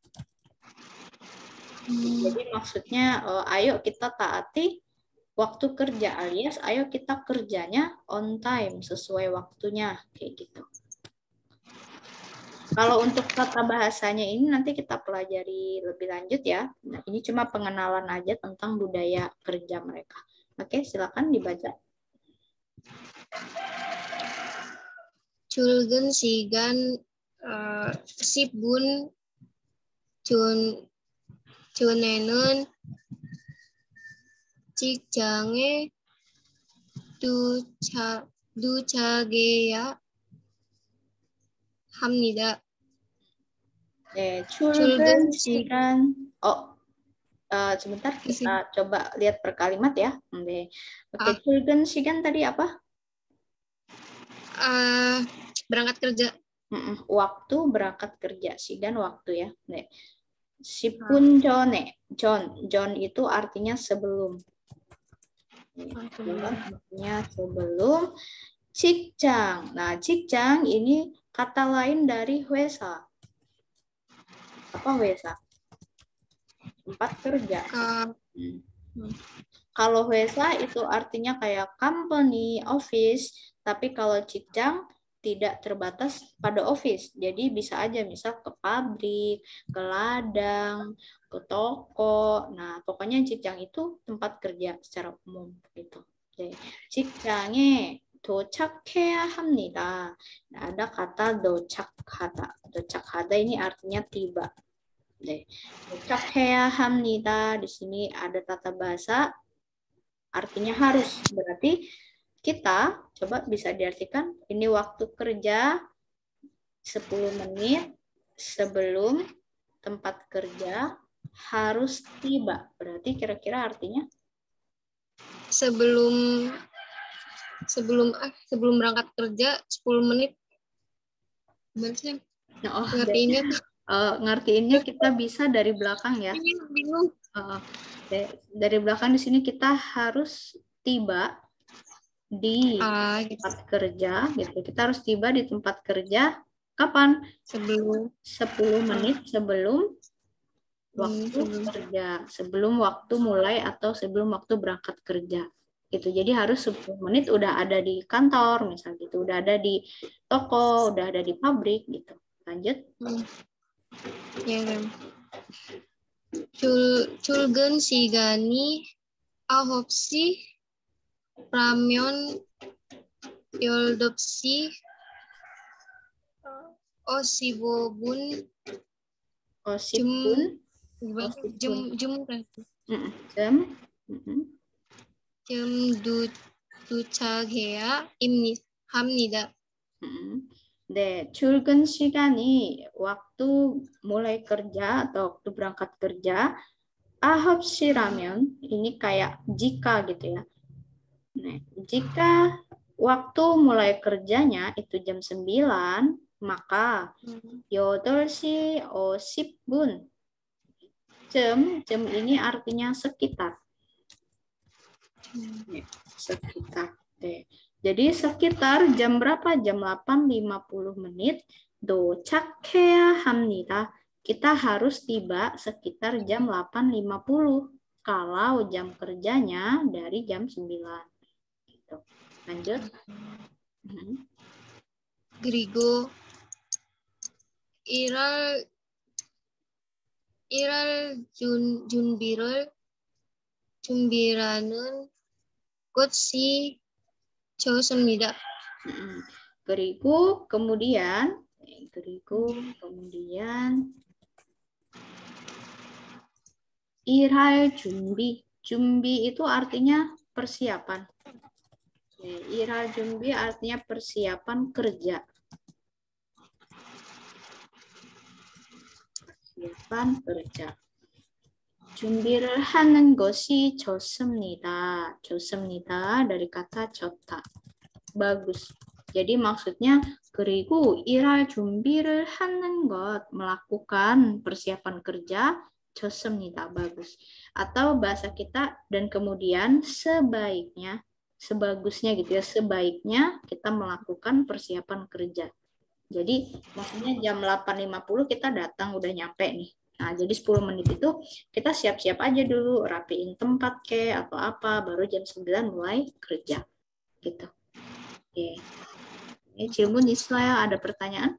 Jadi maksudnya ayo kita taati waktu kerja, alias ayo kita kerjanya on time sesuai waktunya kayak gitu. Kalau untuk tata bahasanya ini nanti kita pelajari lebih lanjut ya. Nah, ini cuma pengenalan aja tentang budaya kerja mereka. Oke, silakan dibaca. 출근 시간 10분 전에는 직장에 도착해야 합니다. 네, 출근 시간. Sebentar kita coba lihat per kalimat ya. 네. Oke, 출근 시간 tadi apa? Berangkat kerja. Waktu berangkat kerja. 시간 waktu ya. 네. 10분 전에. 전 itu artinya sebelum. Artinya sebelum. 직장. Nah, 직장 ini kata lain dari 회사. Apa 회사? Tempat kerja. Kalau 회사 itu artinya kayak company, office, tapi kalau 직장 tidak terbatas pada office. Jadi bisa aja misal ke pabrik, ke ladang, ke toko. Nah, pokoknya 직장 itu tempat kerja secara umum gitu. Jadi, 직장에 도착해야 합니다. Nah, ada kata 도착하다. 도착하다 ini artinya tiba. 도착해야 합니다. Di sini ada tata bahasa artinya harus. Berarti kita coba bisa diartikan ini waktu kerja 10 menit sebelum tempat kerja harus tiba. Berarti kira-kira artinya sebelum berangkat kerja 10 menit. Gimana sih? oh, Ngertiinnya tuh. Ngertiinnya kita bisa dari belakang ya. Bingung. Dari belakang di sini kita harus tiba di tempat kerja gitu. Kita harus tiba di tempat kerja kapan? 10 menit sebelum waktu kerja, sebelum waktu mulai atau sebelum waktu berangkat kerja. Gitu. Jadi harus 10 menit udah ada di kantor misalnya gitu, udah ada di toko, udah ada di pabrik gitu. Lanjut. Ya, 출근 시간이 9시 라면 8시 55분 jam 도착해야 합니다. 네, 출근 시간이 waktu mulai kerja atau waktu berangkat kerja 9시라면 ini kayak jika gitu ya. Nah, jika waktu mulai kerjanya itu jam 9, maka 8시 50분. Jam ini artinya sekitar. Sekitar. Jadi sekitar jam berapa? Jam 8.50 menit. 도착해야 합니다. Kita harus tiba sekitar jam 8.50. Kalau jam kerjanya dari jam 9. Gitu. Lanjut. 그리고 준비라는 것이 좋습니다. 그리고 kemudian 일할 준비. 준비 itu artinya persiapan. 일할 준비 artinya persiapan kerja. Persiapan kerja. 준비를 하는 것이 좋습니다. 좋습니다 dari kata 좋다. Bagus. Jadi maksudnya 그리고 일할 준비를 하는 것 melakukan persiapan kerja 좋습니다. Bagus. Atau bahasa kita dan kemudian sebaiknya, sebagusnya gitu ya, sebaiknya kita melakukan persiapan kerja. Jadi maksudnya jam 8.50 kita datang udah nyampe nih. Nah, jadi 10 menit itu kita siap-siap aja dulu, rapiin tempat atau apa, baru jam 9 mulai kerja. Gitu. Oke. Ini Cilmun Isla, ada pertanyaan?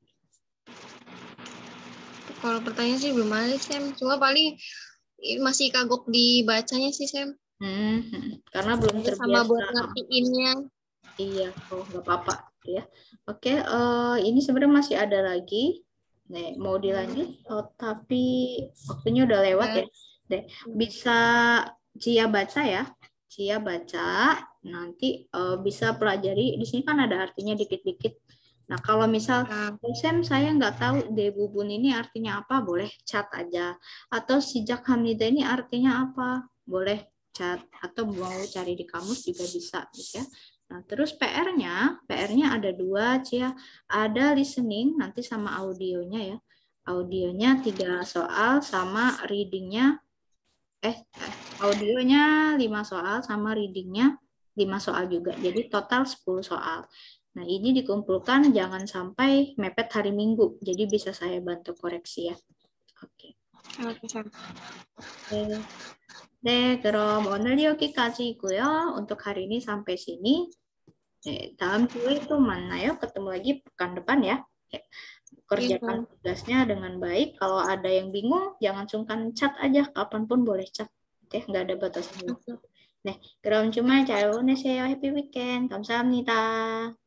Kalau pertanyaan sih belum ada, Sam. Cuma paling masih kagok dibacanya sih, Sam. Karena belum terbiasa. Sama buat ngertiinnya. Iya, nggak apa-apa. Ya. Oke, ini sebenarnya masih ada lagi. Nih, mau dilanjut, tapi waktunya udah lewat ya. Bisa Cia baca ya. Cia baca, nanti bisa pelajari. Di sini kan ada artinya dikit-dikit. Nah, kalau misal, Sam saya nggak tahu debubun ini artinya apa, boleh chat aja. Atau sijak hamida ini artinya apa, boleh chat. Atau mau cari di kamus juga bisa, gitu ya. Nah, terus PR-nya ada 2, Cia. Ada listening, nanti sama audionya ya. Audionya 3 soal, sama readingnya, audionya 5 soal, sama readingnya 5 soal juga. Jadi total 10 soal. Nah, ini dikumpulkan jangan sampai mepet hari Minggu. Jadi bisa saya bantu koreksi ya. Oke. Oke. 네, 그럼 오늘 여기까지고요. untuk hari ini sampai sini. 다음 주에 또 만나요. ketemu lagi pekan depan ya. Kerjakan tugasnya dengan baik. Kalau ada yang bingung, jangan sungkan chat aja. Kapanpun boleh chat. nggak ada batasan waktu. 네, 그럼 주말 잘 보내세요. 해피 위켄드. 감사합니다.